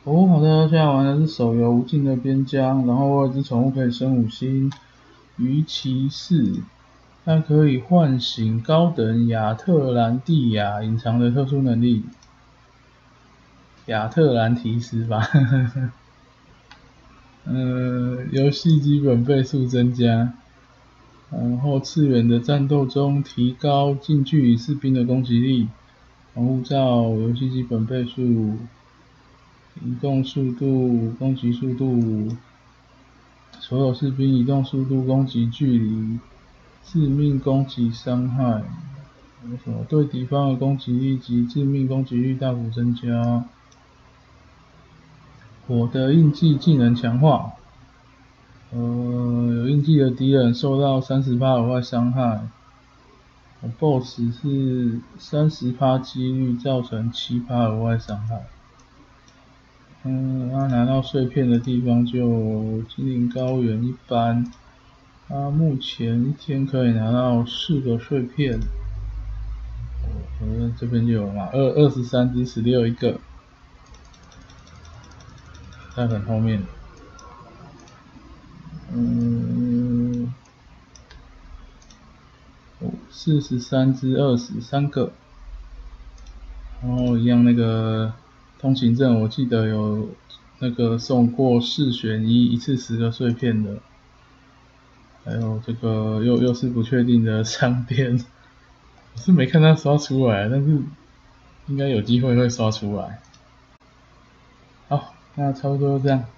哦，好的，现在玩的是手游《无尽的边疆》，然后我有只宠物可以升5星，鱼骑士，它可以唤醒高等亚特兰蒂亚隐藏的特殊能力，亚特兰提斯吧，游戏基本倍数增加，然后次元的战斗中提高近距离士兵的攻击力，护照游戏基本倍数。移动速度、攻击速度，所有士兵移动速度、攻击距离、致命攻击伤害，什么对敌方的攻击力及致命攻击率大幅增加。我的印记技能强化，有印记的敌人受到30%额外伤害。BOSS 是30%几率造成7%额外伤害。拿到碎片的地方就精灵高原一般，目前一天可以拿到4个碎片，这边就有嘛，23只16一个，在很后面，43只23个，然后一样那个通行证，我记得有那个送过4选1，一次10个碎片的，还有这个又是不确定的商店，我是没看它刷出来，但是应该有机会会刷出来。好，那差不多这样。